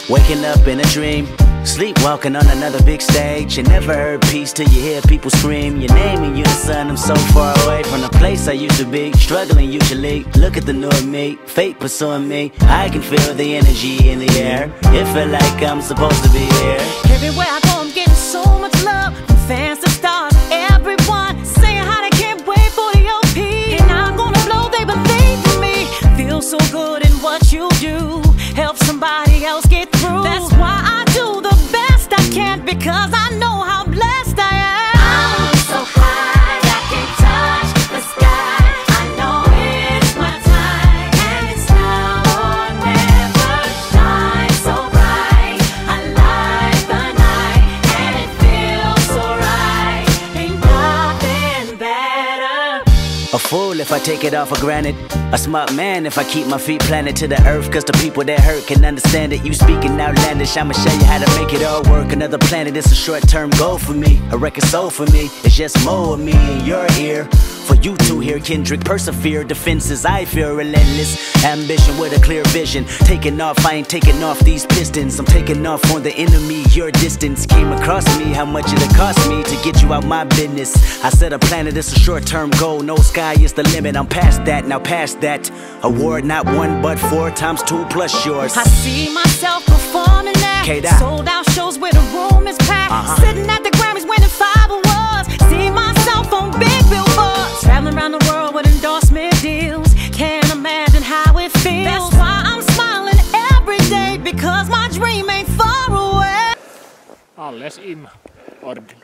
Waking up in a dream, sleepwalking on another big stage. You never heard peace till you hear people scream your name in unison. I'm so far away from the place I used to be, struggling usually. Look at the new me, fate pursuing me. I can feel the energy in the air. It feel like I'm supposed to be here. Everywhere I go, I'm getting so much love from fans to stars. Everyone saying how they can't wait for the OP, and I'm gonna blow. They believe in me. Feel so good in what you do. Help somebody else get through. That's why I do the best I can, because I know how blessed I am. I'm so high I can touch the sky. I know it's my time, and it's now or never. Shine so bright, I light the night, and it feels so right. Ain't nothing better. A fool if I take it all for granted. A smart man if I keep my feet planted to the earth, cause the people that hurt can understand it. You speaking outlandish, I'ma show you how to make it all work. Another planet, it's a short-term goal for me. A record soul for me, it's just more of me in your ear. For you to hear Kendrick persevere, defenses I feel relentless. Ambition with a clear vision. Taking off, I ain't taking off these pistons. I'm taking off on the enemy, your distance. Came across me, how much it cost me to get you out my business. I said a planet, it's a short-term goal. No sky is the limit, I'm past that, now past that. Award not 1 but 4 times 2 plus yours. I see myself performing at sold out shows where the room is packed. Sitting at the Grammys winning 5 awards. See myself on big billboards. Traveling around the world with endorsement deals. Can't imagine how it feels. That's why I'm smiling every day, because my dream ain't far away. Alles im Ordnung.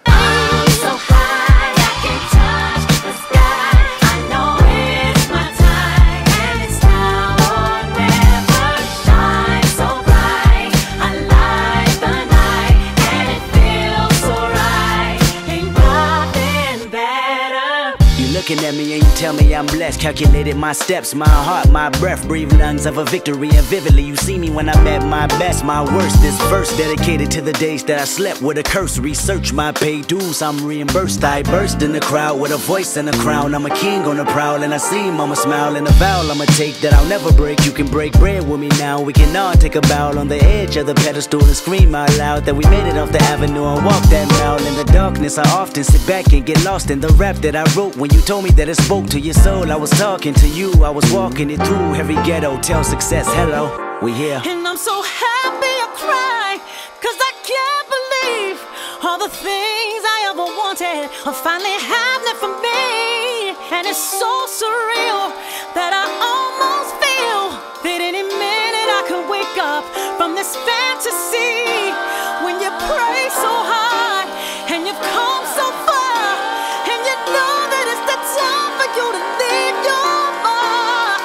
I'm so high I can touch the sky. I know it's my time, and it's now or never. Shine so bright, I light the night, and it feels so right. Ain't nothing better. You looking at me and you tell me I'm blessed. Calculated my steps, my heart, my breath. Breathe lungs of a victory, and vividly you see me when I'm at my best, my worst. This verse dedicated to the days that I slept with a curse. Research my paid dues, I'm reimbursed. I burst in the crowd with a voice and a crown. I'm a king on the prowl, and I see mama smile. And a vow I'ma take that I'll never break. You can break bread with me now. We can all take a bow on the edge of the pedestal and scream out loud that we made it off the avenue and walk that mile. In the darkness I often sit back and get lost in the rap that I wrote. When you told me that it spoke to your soul, I was talking to you. I was walking it through every ghetto. Tell success hello, we here. And I'm so happy I cry, cause I can't believe all the things I ever wanted are finally happening for me. And it's so surreal that I almost feel that any minute I could wake up from this fantasy. When you pray so hard and you've come so far, and you know that it's the time for you to leave your mark.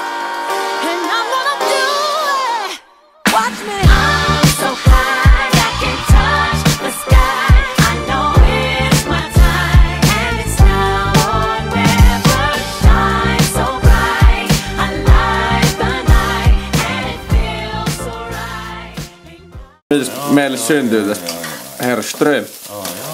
And I'm gonna do it. Watch me. I'm so high I can touch the sky. I know it's my time, and it's now or never. Shine so bright, I light the night, and it feels so right. Mitäs meille syntyy tästä herra Ström?